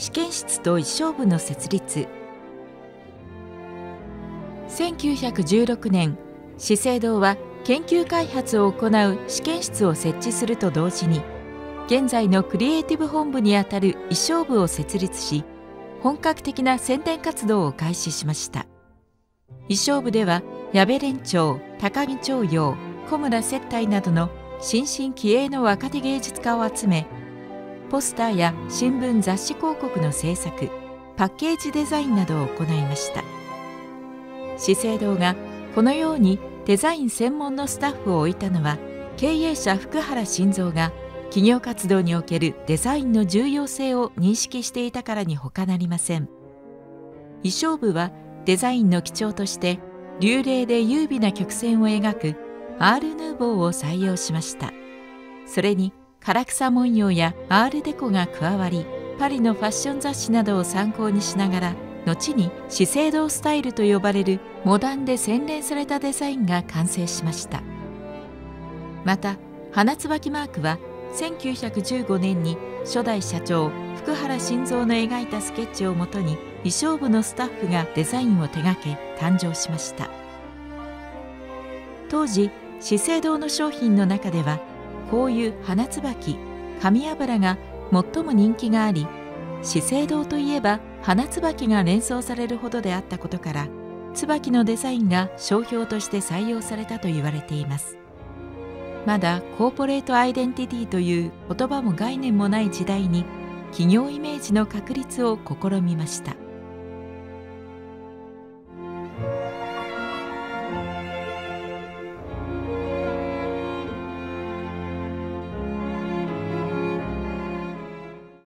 試験室と衣装部の設立。1916年、資生堂は研究開発を行う試験室を設置すると同時に、現在のクリエイティブ本部にあたる衣装部を設立し、本格的な宣伝活動を開始しました。衣装部では矢部連長、高木長陽、小村接待などの新進気鋭の若手芸術家を集め、ポスターや新聞雑誌広告の制作、パッケージデザインなどを行いました。資生堂がこのようにデザイン専門のスタッフを置いたのは、経営者福原伸三が企業活動におけるデザインの重要性を認識していたからに他なりません。衣装部はデザインの基調として流麗で優美な曲線を描くアール・ヌーボーを採用しました。それに唐草文様やアールデコが加わり、パリのファッション雑誌などを参考にしながら、後に資生堂スタイルと呼ばれるモダンで洗練されたデザインが完成しました。また花椿マークは1915年に初代社長福原伸三の描いたスケッチをもとに衣装部のスタッフがデザインを手掛け誕生しました。当時資生堂の商品の中ではこういう花椿、紙油が最も人気があり、資生堂といえば花椿が連想されるほどであったことから、椿のデザインが商標として採用されたと言われています。まだコーポレートアイデンティティという言葉も概念もない時代に企業イメージの確立を試みました。